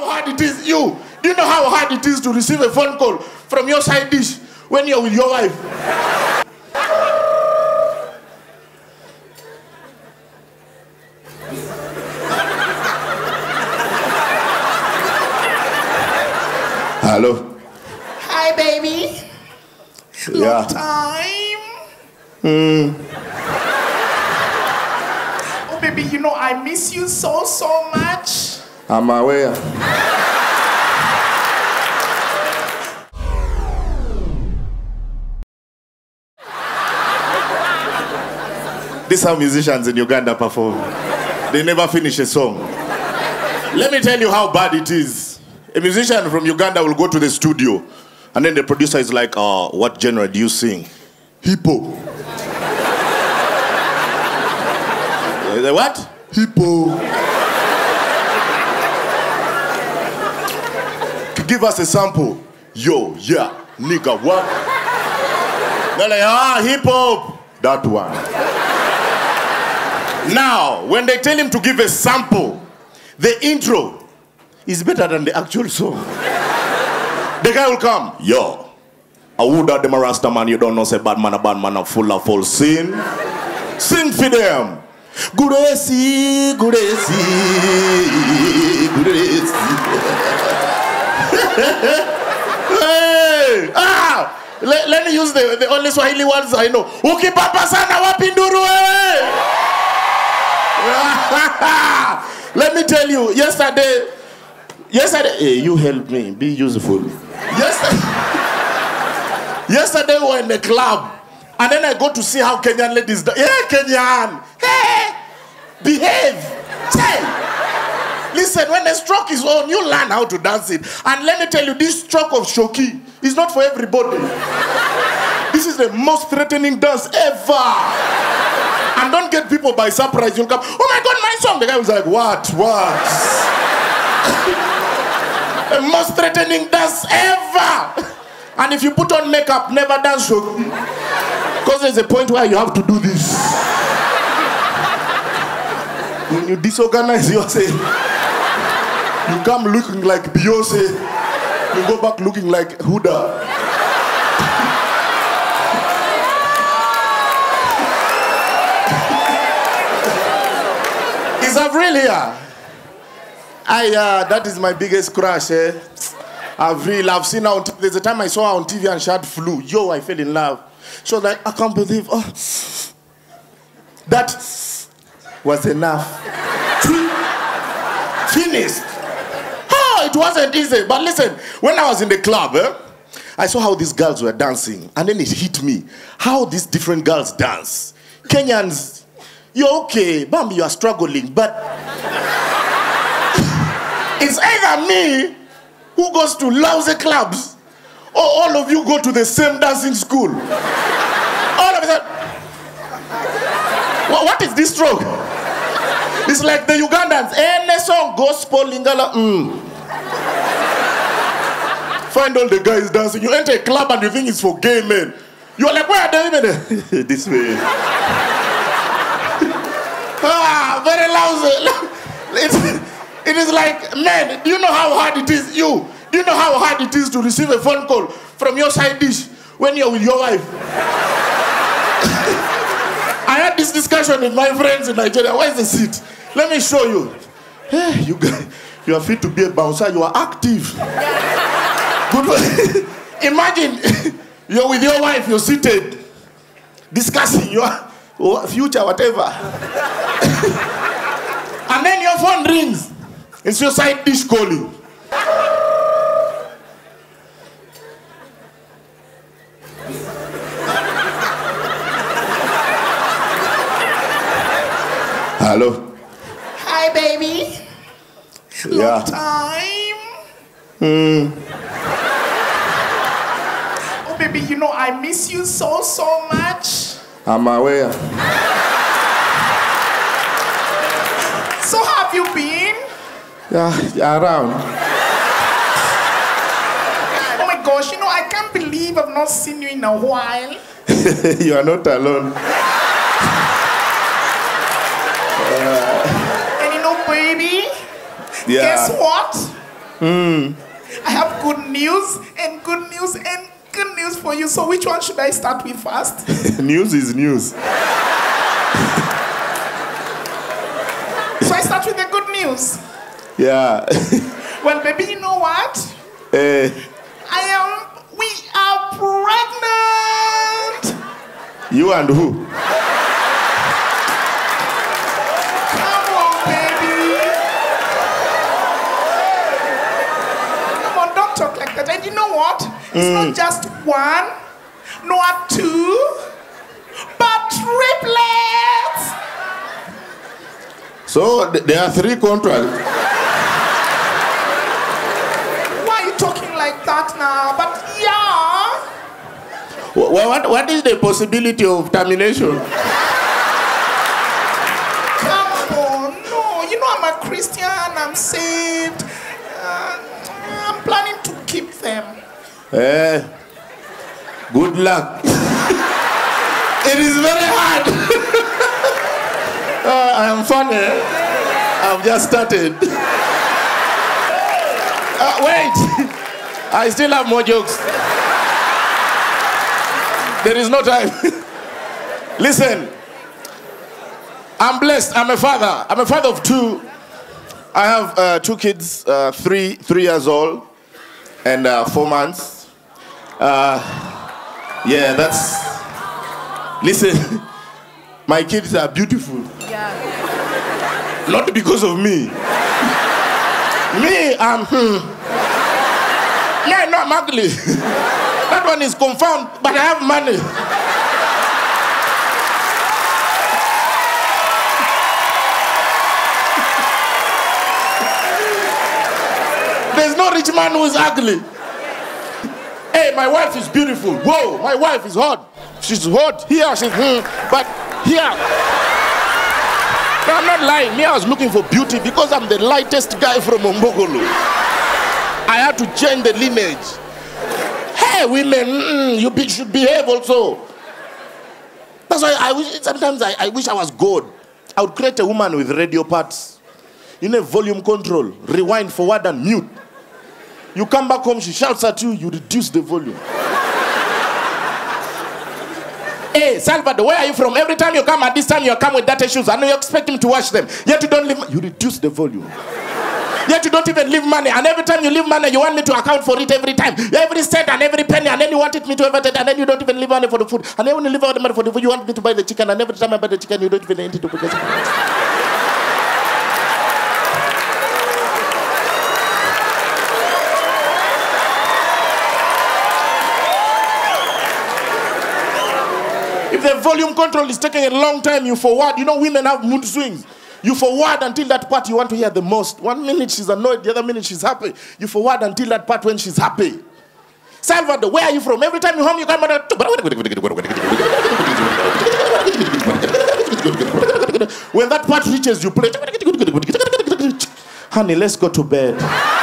how hard it is? Do you know how hard it is to receive a phone call from your side dish when you're with your wife? Hello. Hi, baby. Long time. Oh, baby, you know I miss you so much. I'm aware. This is how musicians in Uganda perform. They never finish a song. Let me tell you how bad it is. A musician from Uganda will go to the studio, and then the producer is like, what genre do you sing? Hippo. The what? Hippo. Give us a sample. Yo, yeah, nigga, what? They're like, hip hop. That one. Now, when they tell him to give a sample, the intro is better than the actual song. The guy will come, yo, I would have them a Rasta man, you don't know, say bad man, a full of false sin. Sing for them. Guresi, Guresi, Guresi. Hey, let me use the only Swahili words I know. Ukipapa sana wapinduru wewe. Let me tell you, yesterday, hey, you help me, be useful. Yesterday we were in the club, and then I go to see how Kenyan ladies do. Yeah, Kenyan. Hey, behave. Say. Listen, when the stroke is on, you learn how to dance it. And let me tell you, this stroke of shoki is not for everybody. This is the most threatening dance ever. And don't get people by surprise. You'll come, oh my God, my song. The guy was like, what? The most threatening dance ever. And if you put on makeup, never dance shoki. Because there's a point where you have to do this. When you disorganize yourself, you come looking like Beyonce, you go back looking like Huda. Is Avril here? That is my biggest crush, eh? Avril, I've seen her on TV. There's a time I saw her on TV and she had flu. Yo, I fell in love. She was like, I can't believe, that was enough. Finished. It wasn't easy. But listen, when I was in the club, I saw how these girls were dancing. And then it hit me. How these different girls dance. Kenyans, you're okay. Bambi, you are struggling. But it's either me who goes to lousy clubs or all of you go to the same dancing school. All of a sudden. What is this stroke? It's like the Ugandans. Any song, gospel, lingala, Find all the guys dancing. You enter a club and you think it's for gay men. You're like, where are they even? This way. Very lousy. It is like, man, do you know how hard it is? Do you know how hard it is to receive a phone call from your side dish when you're with your wife? I had this discussion with my friends in Nigeria. Where's the seat? Let me show you. Hey, you guys, you are fit to be a bouncer. You are active. Good. Imagine you're with your wife. You're seated, discussing your future, whatever. And then your phone rings. It's your side dish calling. Hello. Hi, baby. Long time. Oh, baby, you know I miss you so much. I'm aware. So how have you been? Yeah, around. Oh my gosh, you know, I can't believe I've not seen you in a while. You are not alone. And you know, baby, Yeah. guess what? I have good news and good news and good news for you. So which one should I start with first? News is news. So I start with the good news. Yeah. Well, baby, you know what? We are pregnant. You and who? Come on, baby. Come on, don't talk like that. And you know what? It's not just one, not two, but triplets. So there are 3 contracts. Why are you talking like that now? But yeah. What is the possibility of termination? Come on, no. You know I'm a Christian, I'm saved. I'm planning to keep them. Good luck. It is very hard. I am funny. I've just started. Wait. I still have more jokes. There is no time. Listen. I'm blessed. I'm a father. I'm a father of 2. I have 2 kids, 3 years old and 4 months. Yeah, that's... Listen, my kids are beautiful. Yeah. Not because of me. Me, I'm... Yeah, no, I'm ugly. That one is confirmed, but I have money. There's no rich man who is ugly. Hey, my wife is beautiful. Whoa, my wife is hot. She's hot. Here, she's but here. No, I'm not lying. Me, I was looking for beauty because I'm the lightest guy from Ombogolo. I had to change the lineage. Hey, women, you should behave also. That's why I wish, sometimes I wish I was God. I would create a woman with radio parts. You know, volume control, rewind, forward, and mute. You come back home, she shouts at you, you reduce the volume. Hey, Salvador, where are you from? Every time you come at this time, you come with dirty shoes. I know you expect him to wash them. Yet you don't leave, you reduce the volume. Yet you don't even leave money. And every time you leave money, you want me to account for it every time. Every cent and every penny. And then you wanted me to ever take, and then you don't even leave money for the food. And then when you leave out the money for the food, you want me to buy the chicken. And every time I buy the chicken, you don't even enter to put the chicken. If the volume control is taking a long time, you forward. You know, women have mood swings. You forward until that part you want to hear the most. 1 minute she's annoyed, the other minute she's happy. You forward until that part when she's happy. Salvador, where are you from? Every time you home, you come out. When that part reaches, you play. Honey, let's go to bed.